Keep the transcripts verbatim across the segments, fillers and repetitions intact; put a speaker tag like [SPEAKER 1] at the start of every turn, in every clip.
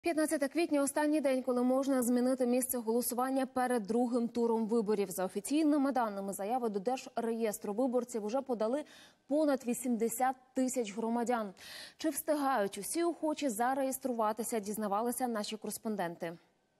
[SPEAKER 1] п'ятнадцяте квітня – останній день, коли можна змінити місце голосування перед другим туром виборів. За офіційними даними, заяви до Держреєстру виборців уже подали понад вісімдесят тисяч громадян. Чи встигають усі охочі зареєструватися, дізнавалися наші кореспонденти.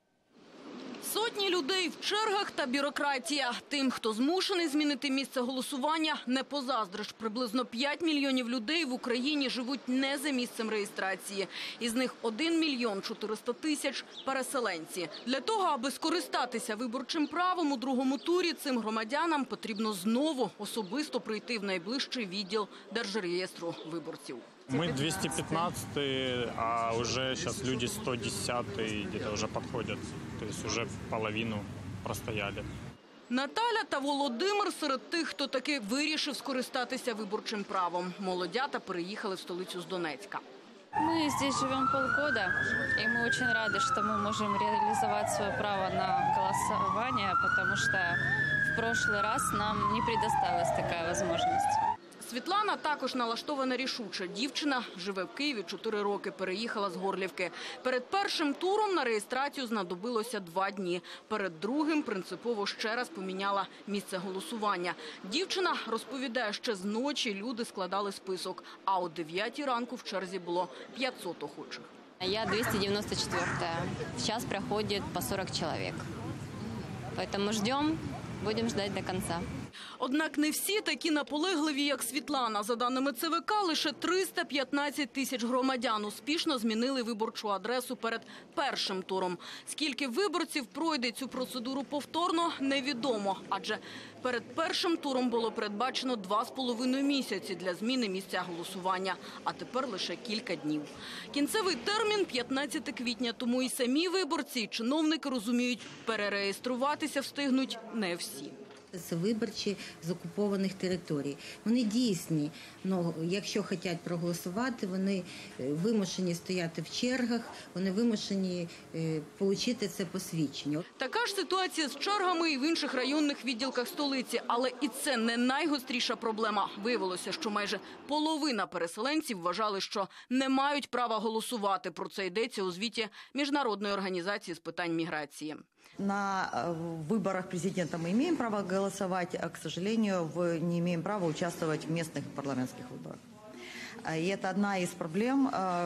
[SPEAKER 2] Сотні людей в чергах та бюрократія. Тим, хто змушений змінити місце голосування, не позаздриш. Приблизно п'ять мільйонів людей в Україні живуть не за місцем реєстрації. Із них один мільйон чотириста тисяч – переселенці. Для того, аби скористатися виборчим правом у другому турі, цим громадянам потрібно знову особисто прийти в найближчий відділ Держреєстру виборців.
[SPEAKER 3] Мы двести пятнадцатый, а уже сейчас люди сто десятый где-то уже подходят. То есть уже половину простояли.
[SPEAKER 2] Наталя та Володимир серед тих, хто таки вирішив скористатися виборчим правом. Молодята переїхали в столицю з Донецька.
[SPEAKER 4] Мы здесь живем полгода, и мы очень рады, что мы можем реализовать свое право на голосование, потому что в прошлый раз нам не предоставилась такая возможность.
[SPEAKER 2] Світлана також налаштована рішуче. Дівчина живе в Києві чотири роки, переїхала з Горлівки. Перед першим туром на реєстрацію знадобилося два дні. Перед другим принципово ще раз поміняла місце голосування. Дівчина розповідає, ще з ночі люди складали список, а о дев'ятій ранку в черзі було п'ятсот охочих.
[SPEAKER 4] Я двести девяносто четвёртая. Сейчас проходит по сорок человек. Поэтому ждем, будем ждать до конца.
[SPEAKER 2] Однак не всі такі наполегливі, як Світлана. За даними Це Ве Ка, лише триста п'ятнадцять тисяч громадян успішно змінили виборчу адресу перед першим туром. Скільки виборців пройде цю процедуру повторно, невідомо. Адже перед першим туром було передбачено два з половиною місяці для зміни місця голосування. А тепер лише кілька днів. Кінцевий термін – п'ятнадцяте квітня, тому і самі виборці, і чиновники розуміють, перереєструватися встигнуть не всі.
[SPEAKER 5] Це виборчі з окупованих територій. Вони дійсні, але якщо хочуть проголосувати, вони вимушені стояти в чергах, вони вимушені отримати це посвідчення.
[SPEAKER 2] Така ж ситуація з чергами і в інших районних відділках столиці. Але і це не найгостріша проблема. Виявилося, що майже половина переселенців вважали, що не мають права голосувати. Про це йдеться у звіті Міжнародної організації з питань міграції.
[SPEAKER 6] На выборах президента мы имеем право голосовать, а, к сожалению, не имеем права участвовать в местных парламентских выборах. И это одна из проблем,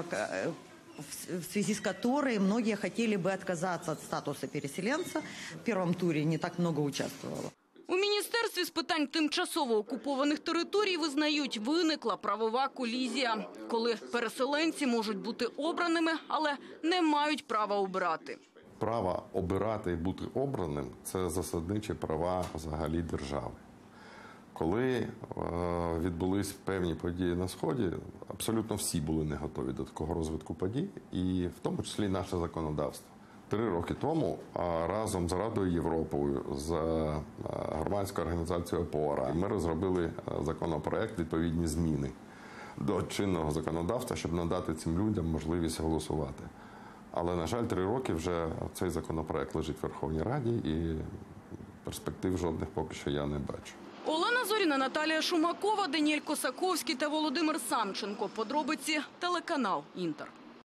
[SPEAKER 6] в связи с которой многие хотели бы отказаться от статуса переселенца. В первом туре не так много участвовало.
[SPEAKER 2] У Міністерстві з питань тимчасово окупованих територій визнають, виникла правова колізія, коли переселенці можуть бути обраними, але не мають права обирати.
[SPEAKER 7] Право обирати і бути обраним – це засадничі права взагалі держави. Коли е, відбулись певні події на Сході, абсолютно всі були не готові до такого розвитку подій, і в тому числі наше законодавство. Три роки тому разом з Радою Європи, з громадською організацією «Опора» ми розробили законопроект, відповідні зміни до чинного законодавства, щоб надати цим людям можливість голосувати. Але, на жаль, три роки вже цей законопроект лежить в Верховній Раді і перспектив жодних поки що я не бачу.
[SPEAKER 2] Олена Зоріна, Наталія Шумакова, Даніель Косаковський та Володимир Самченко. Подробиці телеканал «Інтер».